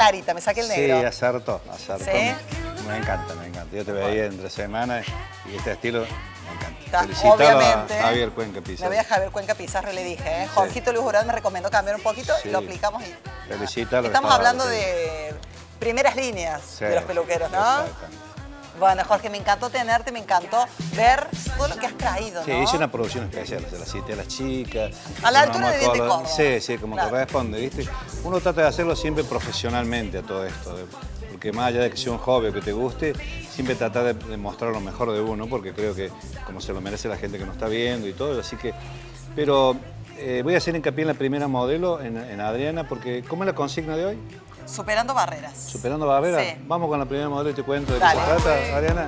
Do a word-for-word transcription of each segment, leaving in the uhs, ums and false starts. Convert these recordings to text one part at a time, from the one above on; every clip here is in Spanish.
clarita, me saqué el negro. Sí, acertó, acertó. ¿Sí? Me encanta, me encanta. Yo te veía entre semanas y este estilo me encanta. Está, Felicítalo obviamente, a Javier Cuenca Pizarro. Le voy a Javier Cuenca Pizarro, le dije, ¿eh? Jorgito Luis Jurado me recomendó cambiar un poquito Sí. y lo aplicamos. Y... Felicítalo. Estamos estaba- hablando de primeras líneas Sí, de los peluqueros, ¿no? exactamente. Bueno, Jorge, me encantó tenerte, me encantó ver todo lo que has traído, ¿no? Sí, hice una producción especial, se la cité a las chicas. A la Nos altura vamos de Diente Córdoba. Córdoba. Sí, sí, como Claro. corresponde, ¿viste? Uno trata de hacerlo siempre profesionalmente a todo esto, de- porque más allá de que sea un hobby o que te guste, siempre tratar de, de mostrar lo mejor de uno, porque creo que como se lo merece la gente que nos está viendo y todo, así que... Pero eh, voy a hacer hincapié en la primera modelo, en, en Adriana, porque ¿cómo es la consigna de hoy? Superando barreras. ¿Superando barreras? Sí. Vamos con la primera modelo y te cuento de Dale. qué se trata, Adriana.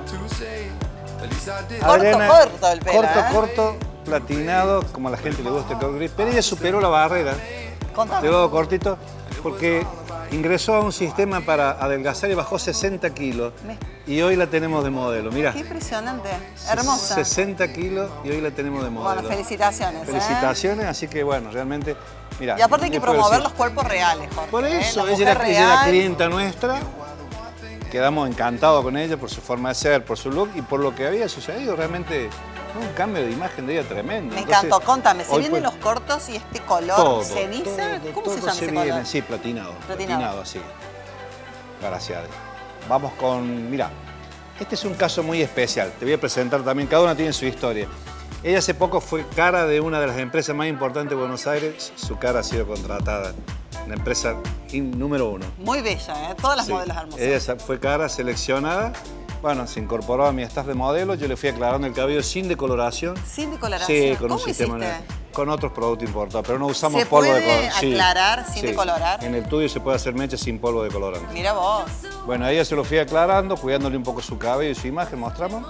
Corto, corto el pelo, Corto, ¿eh? corto, platinado, como a la gente le gusta el color gris. Pero ella superó la barrera, Contame. de todo cortito, porque ingresó a un sistema para adelgazar y bajó sesenta kilos. Me- Y hoy la tenemos de modelo, mira. Qué impresionante, hermosa. sesenta kilos y hoy la tenemos de modelo. Bueno, felicitaciones. ¿eh? Felicitaciones, así que bueno, realmente, mira. Y aparte hay que ¿qué puedo promover decir? los cuerpos reales, Jorge. Por ¿eh? eso, La ella era, mujer ella era real. clienta nuestra. Quedamos encantados con ella por su forma de ser, por su look y por lo que había sucedido. Realmente fue un cambio de imagen de ella tremendo. Me Entonces, encantó. Contame, ¿se hoy vienen pues, los cortos y este color todo, ceniza? todo, ¿Cómo todo se llama se ese viene, color? sí, platinado. Platinado. Platinado, así. Gracias. Vamos con, mira, este es un caso muy especial. Te voy a presentar también, cada una tiene su historia. Ella hace poco fue cara de una de las empresas más importantes de Buenos Aires. Su cara ha sido contratada. Una empresa in- número uno. Muy bella, ¿eh? Todas las Sí. modelos hermosas. Ella sa- fue cara seleccionada. Bueno, se incorporó a mi staff de modelos. Yo le fui aclarando el cabello sin decoloración. Sin decoloración. Sí, con ¿Cómo un sistema hiciste? de- con otros productos importados, pero no usamos ¿Se polvo de puede color. aclarar sin decolorar? En el tuyo se puede hacer mechas sin polvo de colorante. Mira vos. Bueno, a ella se lo fui aclarando, cuidándole un poco su cabello y su imagen. Mostramos.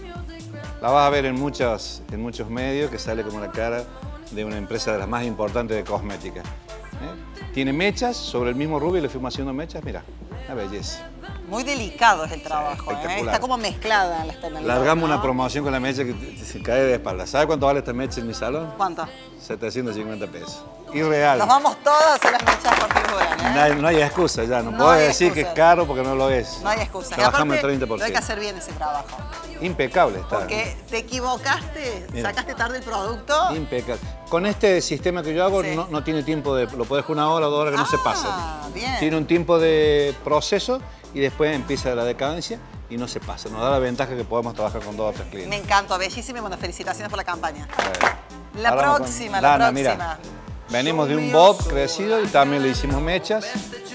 La vas a ver en, muchas, en muchos medios, que sale como la cara de una empresa de las más importantes de cosmética. ¿Eh? Tiene mechas, sobre el mismo rubio le fuimos haciendo mechas. Mira, una belleza. Muy delicado es el trabajo, ¿eh? espectacular. Está como mezclada en las tonalidades. Largamos ¿no? una promoción con la mecha que te- se cae de espalda. ¿Sabe cuánto vale esta mecha en mi salón? ¿Cuánto? setecientos cincuenta pesos. Irreal. Nos vamos todos a las mechas por figuran, ¿eh? No hay, no hay excusa ya, no, No puedo hay decir excusa. que es caro porque no lo es. No hay excusa. Y Trabajamos aparte, el treinta por no hay que ciento. hacer bien ese trabajo. Impecable está. Porque te equivocaste, Mira. sacaste tarde el producto. Impecable. Con este sistema que yo hago Sí. no, no tiene tiempo de... Lo puedes dejar una hora o dos horas que no se pasa. Ah, bien. Tiene un tiempo de proceso y después empieza la decadencia y no se pasa. Nos da la ventaja que podemos trabajar con dos o tres clientes. Me encantó, bellísimo y bueno, felicitaciones por la campaña. Bueno. La Ahora vamos próxima, con la Dana, próxima. mira. Venimos de un bob crecido y también le hicimos mechas.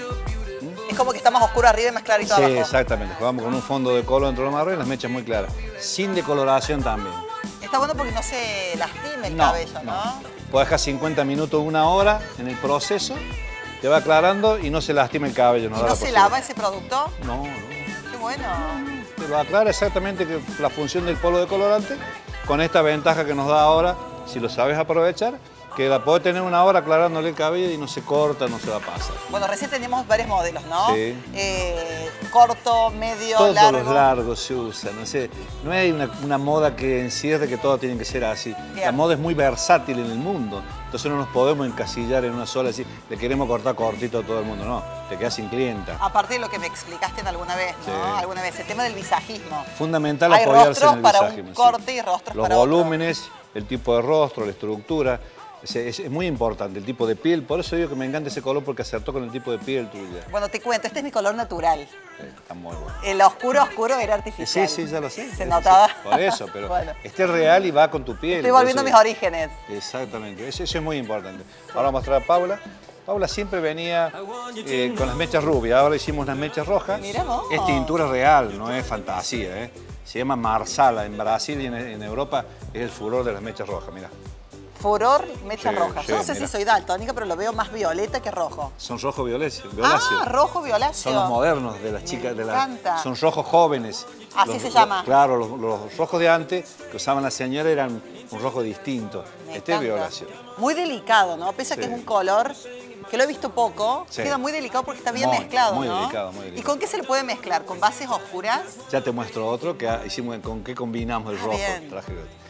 Es como que está más oscuro arriba y más clarito Sí, abajo. exactamente. Jugamos con un fondo de color entre los marrón y las mechas muy claras. Sin decoloración también. Está bueno porque no se lastime el No, cabello, ¿no? no. Puedes dejar cincuenta minutos, una hora en el proceso, te va aclarando y no se lastima el cabello. ¿Y da no la se posibilidad. lava ese producto? No, no. Qué bueno. Te lo aclara exactamente que la función del polvo de colorante, con esta ventaja que nos da ahora, si lo sabes aprovechar, que la podés tener una hora aclarándole el cabello y no se corta, no se va a pasar. Bueno, recién teníamos varios modelos, ¿no? Sí. Eh, corto, medio, Todos largo. los largos se usan, no sé, no hay una, una moda que encierre que todo tiene que ser así. Bien. La moda es muy versátil en el mundo, entonces no nos podemos encasillar en una sola, así, le queremos cortar cortito a todo el mundo, no, te quedas sin clienta. Aparte de lo que me explicaste en alguna vez, ¿no? Sí. Alguna vez, el tema del visajismo. Fundamental Hay apoyarse rostros en el para visajismo, un sí. corte y rostros Los para otro. volúmenes, el tipo de rostro, la estructura, es, es- es muy importante, el tipo de piel, por eso digo que me encanta ese color porque acertó con el tipo de piel tuya. Bueno, te cuento, este es mi color natural. Sí, está muy bueno. El oscuro oscuro era Sí, artificial. sí, ya lo sé. Se Sí, notaba. sí, por eso, pero Bueno. este es real y va con tu piel. Estoy por volviendo a eso mis digo. orígenes. Exactamente, eso, eso es muy importante. Ahora vamos a mostrar a Paula. Paula siempre venía eh, con las mechas rubias, ahora hicimos unas mechas rojas. Mirá vos. Es tintura real, no es fantasía. ¿eh? Se llama Marsala en Brasil y en, en Europa es el furor de las mechas rojas, mira. Furor, mecha Sí, roja. sí, Yo no sé mira. si soy daltónica, pero lo veo más violeta que rojo. Son rojo violáceo. violáceo. Ah, rojo violáceo. Son los modernos de las Me chicas. De la, encanta. son rojos jóvenes. Así Los- se los- llama. Claro, los, los rojos de antes que usaban las señoras eran un rojo distinto. Me Este es encanta. violáceo. Muy delicado, ¿no? Pese a que Sí. es un color que lo he visto poco, Sí. queda muy delicado porque está bien Muy, mezclado, muy ¿no? delicado, muy delicado. ¿Y con qué se le puede mezclar? ¿Con bases oscuras? Ya te muestro otro que hicimos con qué combinamos el Ah, rojo. bien. Traje de-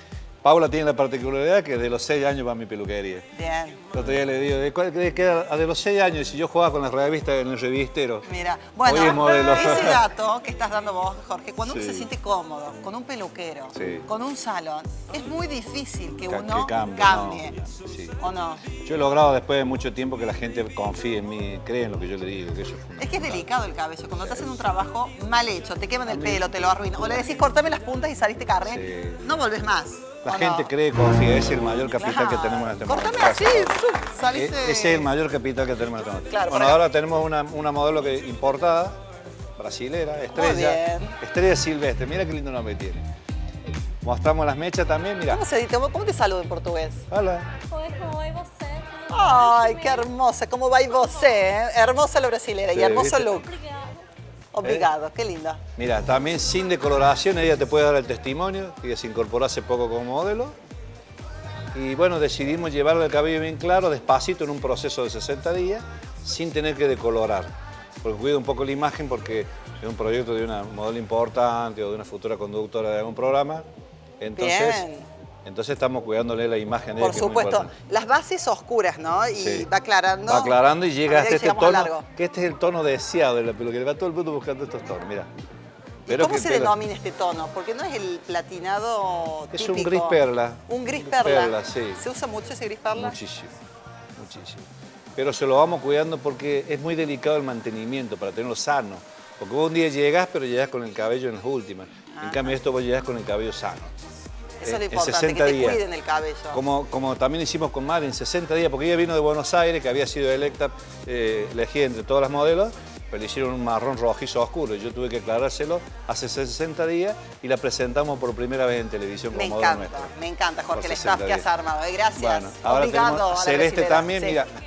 Paula tiene la particularidad que de los seis años va a mi peluquería. Bien. El otro día le digo, ¿de, cuál, de, qué edad? de los seis años, si yo jugaba con las revistas en el revistero. Mira, Hoy es bueno, modelo. ese dato que estás dando vos, Jorge, cuando uno Sí. se siente cómodo, con un peluquero, Sí. con un salón, es muy difícil que Ca- uno que cambie, cambie. no. Sí. ¿O no? Yo he logrado después de mucho tiempo que la gente confíe en mí, cree en lo que yo le digo, que eso es fundamental. Es que es delicado el cabello. Cuando te hacen un trabajo mal hecho, te queman el pelo, te lo arruinan. O le decís, cortame las puntas y saliste carré, Sí. no volvés más. La ¿o gente no? cree, confía, es el mayor capital Claro. que tenemos en este momento. Cortame así, ¡zuf! saliste... E- Ese es el mayor capital que tenemos en este momento. Claro, bueno, por ahora tenemos una, una modelo que importada, brasilera, Estrella. bien. Estrella Silvestre, mira qué lindo nombre tiene. Mostramos las mechas también, mira. ¿Cómo se dice? ¿Cómo te saludo en portugués? Hola. Oi, como vai você? Ay, qué hermosa. ¿Cómo va você? eh? Hermosa la brasilera Sí, y hermoso ¿viste? look. Obrigada. Obrigado, qué linda. Mira, también sin decoloración, ella te puede dar el testimonio, que ella se incorporó hace poco como modelo. Y bueno, decidimos llevarle el cabello bien claro, despacito, en un proceso de sesenta días, sin tener que decolorar. Porque cuido un poco la imagen porque es un proyecto de una modelo importante o de una futura conductora de algún programa. Entonces, Bien. entonces estamos cuidándole la imagen de ella, Por que es muy supuesto, importante. las bases oscuras, ¿no? Y Sí. va aclarando. Va aclarando y llega a hasta medida que este llegamos al tono, largo. que este es el tono deseado de la peluquería. Va todo el mundo buscando estos tonos, mira. ¿Y cómo que se te lo- denomina este tono? Porque no es el platinado Es típico. un gris perla. Un gris Un perla. perla, sí. ¿Se usa mucho ese gris perla? Muchísimo, muchísimo. Pero se lo vamos cuidando porque es muy delicado el mantenimiento para tenerlo sano. Porque vos un día llegás, pero llegás con el cabello en las últimas. En cambio, esto vos llegás con el cabello sano. Eso es lo En- en importante, que sesenta te días. cuiden el cabello. Como, como también hicimos con Mari en sesenta días, porque ella vino de Buenos Aires, que había sido electa, eh, elegida entre todas las modelos, pero le hicieron un marrón rojizo oscuro. Y yo tuve que aclarárselo hace sesenta días y la presentamos por primera vez en televisión como Me modelo encanta, nuestra. me encanta, Jorge, Por el staff sesenta que has días. armado. eh, Gracias. Bueno, ahora Obrigado tenemos a la Celeste brasilera, también, sí. mira.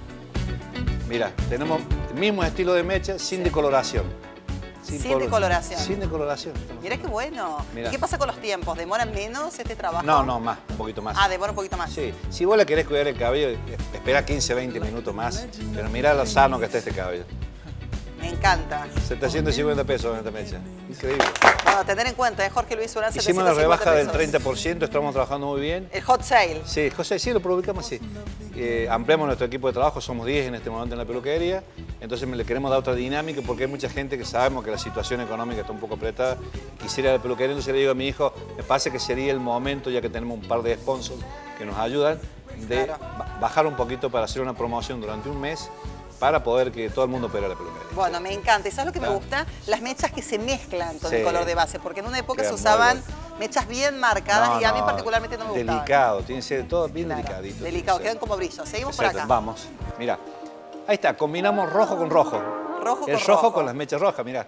Mira, tenemos el mismo estilo de mecha sin decoloración. Sin colo- decoloración. Sin decoloración. Mirá qué bueno. Mira. ¿Y qué pasa con los tiempos? ¿Demoran menos este trabajo? No, no, más, un poquito más. Ah, demora un poquito más. Sí, si vos le querés cuidar el cabello, eh, espera quince, veinte minutos más, pero mirá lo sano que está este cabello. Me encanta. setecientos cincuenta pesos en esta mecha. Increíble. Bueno, tener en cuenta, ¿eh? Jorge Luis Urán, Hicimos la setecientos cincuenta rebaja del pesos. treinta por ciento, estamos trabajando muy bien. El hot sale. Sí, José, sí, lo publicamos así. Eh, ampliamos nuestro equipo de trabajo, somos diez en este momento en la peluquería, entonces le queremos dar otra dinámica porque hay mucha gente que sabemos que la situación económica está un poco apretada, quisiera ir a la peluquería, entonces le digo a mi hijo, me parece que sería el momento, ya que tenemos un par de sponsors que nos ayudan, de Claro. ba- bajar un poquito para hacer una promoción durante un mes para poder que todo el mundo opere la peluquería. Bueno, me encanta. ¿Y sabes lo que me Claro. gusta? Las mechas que se mezclan con Sí. el color de base, porque en una época Quedan se muy usaban buenas. mechas bien marcadas No, y a mí no, particularmente no me gustaban. Delicado, tiene que ser todo bien Claro, delicadito. Delicado, Sí. quedan como brillos. Seguimos Exacto, por acá. Vamos, mira. Ahí está, combinamos rojo con rojo. Rojo El con rojo, rojo. con las mechas rojas, mira.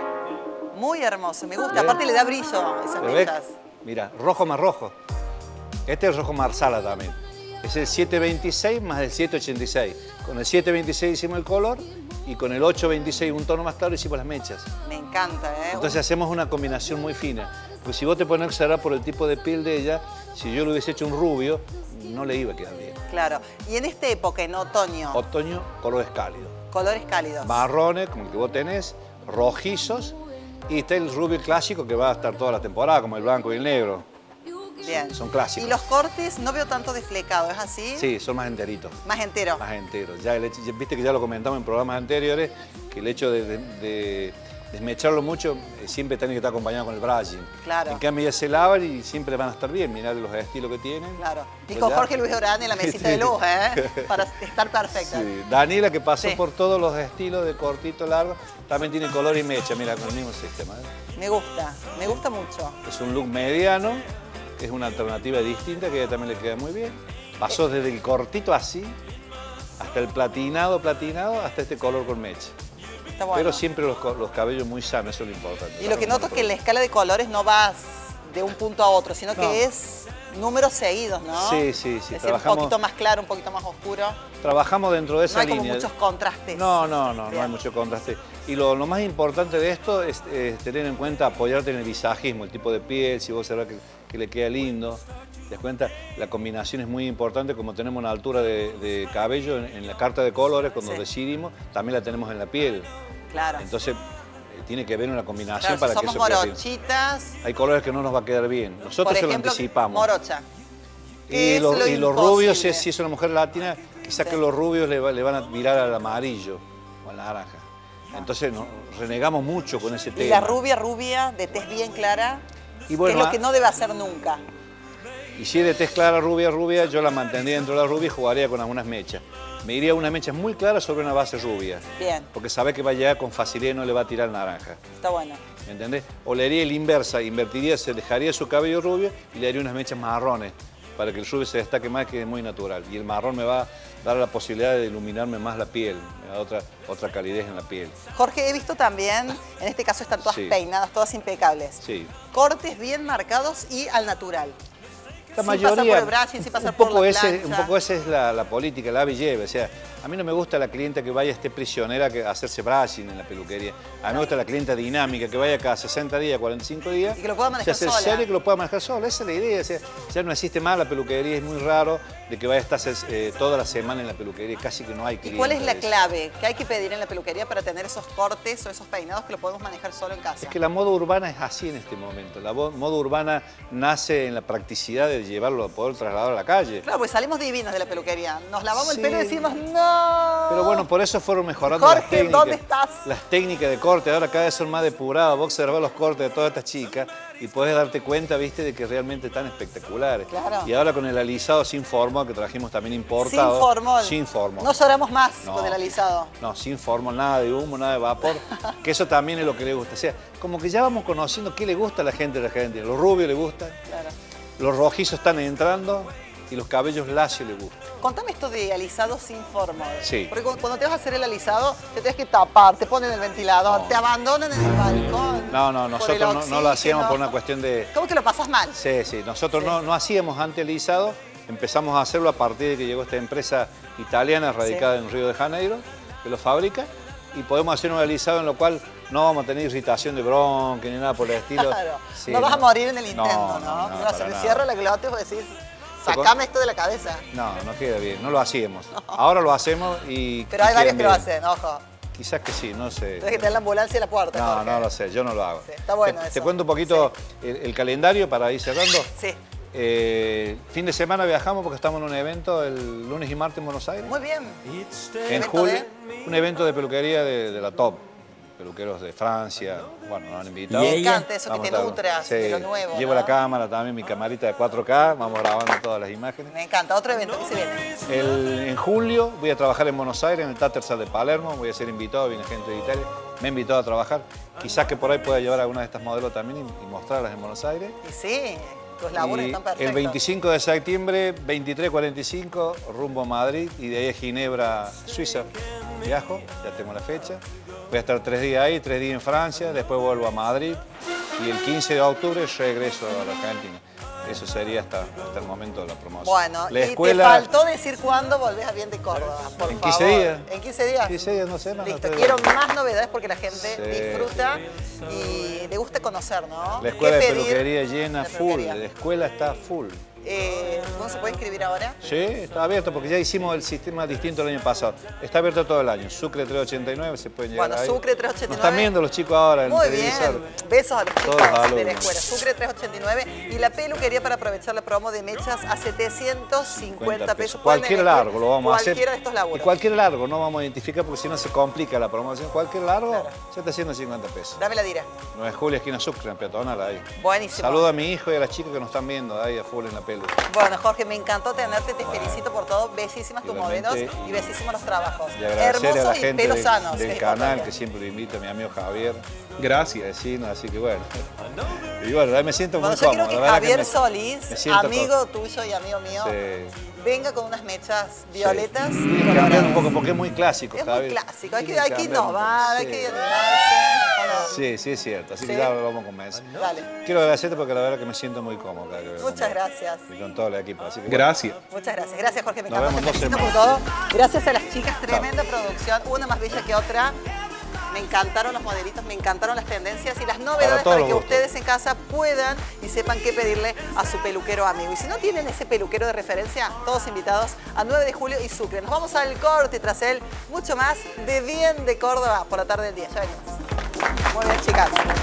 Muy hermoso, me gusta. ¿Ves? Aparte le da brillo a esas ¿Lo ves? mechas. Mira, rojo más rojo. Este es el rojo marsala también. Es el siete veintiséis más el siete ochenta y seis. Con el siete veintiséis hicimos el color y con el ocho veintiséis, un tono más claro, hicimos las mechas. Me encanta, ¿eh? Entonces hacemos una combinación muy fina. Pues si vos te pones a observar por el tipo de piel de ella, si yo le hubiese hecho un rubio, no le iba a quedar bien. Claro. Y en esta época, en otoño, Otoño, colores cálidos. colores cálidos. Marrones, como el que vos tenés, rojizos, y está el rubio clásico que va a estar toda la temporada, como el blanco y el negro. Bien. Son clásicos. Y los cortes no veo tanto desflecado, ¿es así? Sí, son más enteritos. Más entero. Más enteros. Ya el hecho- ya viste que ya lo comentamos en programas anteriores, que el hecho de, de- de desmecharlo mucho eh, siempre tiene que estar acompañado con el brushing. Claro. En cambio ya se lavan y siempre van a estar bien, mirá los estilos que tienen. Claro. Y Pues con ya. Jorge Luis Orán en la mesita de luz, ¿eh? Para estar perfecta. Sí. Daniela, que pasó Sí. por todos los estilos de cortito, largo, también tiene color y mecha, mira, con el mismo sistema. ¿eh? Me gusta, me gusta mucho. Es un look mediano, es una alternativa distinta que a ella también le queda muy bien. Pasó desde el cortito así, hasta el platinado, platinado, hasta este color con mecha. Está bueno. Pero siempre los, co- los cabellos muy sanos, eso es lo importante. Y lo que noto es que en la escala de colores no vas de un punto a otro, sino No. que es números seguidos, ¿no? Sí, sí, sí. Es decir, Trabajamos- un poquito más claro, un poquito más oscuro. Trabajamos dentro de esa No hay como línea. muchos contrastes. No, no, no, no Bien. hay mucho contraste. Y lo, lo más importante de esto es, es tener en cuenta, apoyarte en el visajismo, el tipo de piel, si vos sabés que, que le queda lindo. ¿Te das cuenta? La combinación es muy importante, como tenemos una altura de, de cabello en, en la carta de colores, cuando Sí. decidimos, también la tenemos en la piel. Claro. Entonces, tiene que haber una combinación Claro, para si que somos eso quede bien. morochitas, Hay colores que no nos va a quedar bien. Nosotros por se lo ejemplo, anticipamos. morocha. Y, ¿Qué es los, lo y los rubios, si imposible? es, si es una mujer latina, quizás Sí. que los rubios le, va- le van a mirar al amarillo o al naranja. Entonces no, renegamos mucho con ese tema. Y la rubia, rubia, de tez bien clara, Y bueno, que es lo ah, que no debe hacer nunca. Y si es de tez clara, rubia, rubia, yo la mantendría dentro de la rubia y jugaría con algunas mechas. Me iría unas mechas muy claras sobre una base rubia. Bien, Porque sabe que va a llegar con facilidad y no le va a tirar naranja. está bueno. ¿Me entendés? O le haría el inversa, invertiría, se dejaría su cabello rubio y le haría unas mechas marrones para que el rubio se destaque más y quede muy natural. Y el marrón me va a dar la posibilidad de iluminarme más la piel, me da otra, otra calidez en la piel. Jorge, he visto también, en este caso están todas Sí. peinadas, todas impecables. Sí. Cortes bien marcados y al natural. La sin mayoría, pasar por el brushing, sin pasar un poco por la ese, plancha. un poco esa es la, la política, la lleve. O sea, a mí no me gusta la clienta que vaya, esté prisionera que a hacerse brushing en la peluquería. A mí me gusta la clienta dinámica que vaya cada sesenta días, cuarenta y cinco días. Y que lo pueda manejar se hace sola. serio y que lo pueda manejar sola. Esa es la idea. O sea, ya no existe más la peluquería, es muy raro de que vaya a estar eh, toda la semana en la peluquería. Casi que no hay ¿Y clienta. cuál es la de eso. clave que hay que pedir en la peluquería para tener esos cortes o esos peinados que lo podemos manejar solo en casa? Es que la moda urbana es así en este momento. La bo- moda urbana nace en la practicidad de llevarlo a poder trasladar a la calle. Claro, pues salimos divinos de la peluquería. Nos lavamos Sí. el pelo y decimos, no. Pero bueno, por eso fueron mejorando Jorge, las técnicas. ¿dónde estás? Las técnicas de corte, ahora cada vez son más depuradas. Vos observás los cortes de todas estas chicas y podés darte cuenta, viste, de que realmente están espectaculares. Claro. Y ahora con el alisado sin formol, que trajimos también importado. Sin formol. Sin formol. No lloramos más No. con el alisado. No, sin formol, nada de humo, nada de vapor. Que eso también es lo que le gusta. O sea, como que ya vamos conociendo qué le gusta a la gente de la gente. Los rubios le gustan, Claro. los rojizos están entrando y los cabellos lacios le gustan. Contame esto de alisado sin formol. Sí. Porque cu- cuando te vas a hacer el alisado, te tienes que tapar, te ponen el ventilador, No. te abandonan en el balcón. No, no, por nosotros el no, no oxígeno. lo hacíamos por una cuestión de... ¿Cómo que lo pasas mal? Sí, sí. Nosotros Sí. No, no hacíamos antes alisado, empezamos a hacerlo a partir de que llegó esta empresa italiana radicada en Río de Janeiro, que lo fabrica, y podemos hacer un alisado en lo cual no vamos a tener irritación de bronca ni nada por el estilo. Claro. Sí, no vas a morir en el intento, No, ¿no? no, no, Mira, se para me nada. cierra la glote y vos decís, Se con- sacame esto de la cabeza. No, no queda bien, no lo hacíamos. Ahora lo hacemos y... Pero hay y varios quedan que lo bien. hacen, ojo. Quizás que sí, no sé. Tienes que tener la ambulancia en la puerta, No, Jorge. no lo sé, yo no lo hago. Sí, está bueno te, eso. te cuento un poquito el, el calendario para ir cerrando. Sí, Eh, fin de semana viajamos porque estamos en un evento el lunes y martes en Buenos Aires. muy bien. En ¿Evento julio, de? un evento de peluquería de, de la top. Peluqueros de Francia, bueno, nos han invitado. Me encanta eso, que Vamos te a estar- nutras sí, de lo nuevo, Llevo ¿no? la cámara también, mi camarita de cuatro K, vamos grabando todas las imágenes. Me encanta. Otro evento que se viene. El- en julio voy a trabajar en Buenos Aires, en el Tattersall de Palermo, voy a ser invitado, viene gente de Italia, me ha invitado a trabajar. Quizás que por ahí pueda llevar a alguna de estas modelos también y, y mostrarlas en Buenos Aires. Y sí, tus laburos Y están perfectos. el veinticinco de septiembre, veintitrés cuarenta y cinco, rumbo a Madrid y de ahí a Ginebra, Suiza. Viajo, ya tengo la fecha. Voy a estar tres días ahí, tres días en Francia, después vuelvo a Madrid y el quince de octubre regreso a la Argentina. Eso sería hasta, hasta el momento de la promoción. Bueno, la y escuela, te faltó decir cuándo volvés a Bien de Córdoba, por En favor. quince días. ¿En quince días? quince días, no sé, no, Listo, no te- quiero más novedades porque la gente Sí, disfruta y le gusta conocer, ¿no? La escuela ¿Qué de pedir peluquería llena de full, peluquería? la escuela está full. Eh, ¿Cómo se puede inscribir ahora? Sí, está abierto porque ya hicimos el sistema distinto el año pasado. Está abierto todo el año. Sucre trescientos ochenta y nueve, se pueden llegar Bueno, ahí. Sucre trescientos ochenta y nueve. Nos están viendo los chicos ahora en Muy el bien, televisor. besos a los chicos Todos de la alumnos. escuela. Sucre trescientos ochenta y nueve y la peluquería para aprovechar la promo de mechas a setecientos cincuenta pesos. Pueden Cualquier elegir largo lo vamos a hacer. Cualquiera de estos Y laburos. cualquier largo no vamos a identificar porque si no se complica la promoción. Cualquier largo, setecientos cincuenta pesos. Dame la dira. nueve de julio, esquina Sucre, en peatonal ahí. Buenísimo. Saludo a mi hijo y a las chicas que nos están viendo ahí a full en la pelu. Bueno, Jorge, me encantó tenerte, te felicito por todo. Bellísimas tus Igualmente. modelos y bellísimos los trabajos. Y agradecerle a la Hermosos y gente pelos de- sanos. del que es canal importante. que siempre lo invita, mi amigo Javier. Gracias. Vecino, así que bueno. Y bueno, ahí me siento Bueno, muy yo cómodo. quiero que la verdad Javier me- Solís, me siento amigo tuyo y amigo mío, Sí. venga con unas mechas violetas Sí. y Tiene que cambiar coloradas. un poco porque es muy clásico, Es muy Javier. clásico, hay que, Tiene hay que cambiar un poco, innovar, hay sí. que animarse. ¿o no? Sí, sí es cierto, así Sí. que ya lo vamos a convencer. Dale. Quiero agradecerte porque la verdad que me siento muy cómodo cada vez que vengo Muchas con vos. gracias. Y con todo el equipo, así que bueno. Gracias. Muchas gracias. Gracias, Jorge. Me Nos encantó. vemos Te en dos felicito por todo. Gracias a las chicas. Tremenda producción. Una más bella que otra. Me encantaron los modelitos, me encantaron las tendencias y las novedades Para todos para los que gustos. ustedes en casa puedan y sepan qué pedirle a su peluquero amigo. Y si no tienen ese peluquero de referencia, todos invitados a nueve de julio y Sucre. Nos vamos al corte y tras él mucho más de Bien de Córdoba por la tarde del día. Ya venimos. Muy bien, chicas.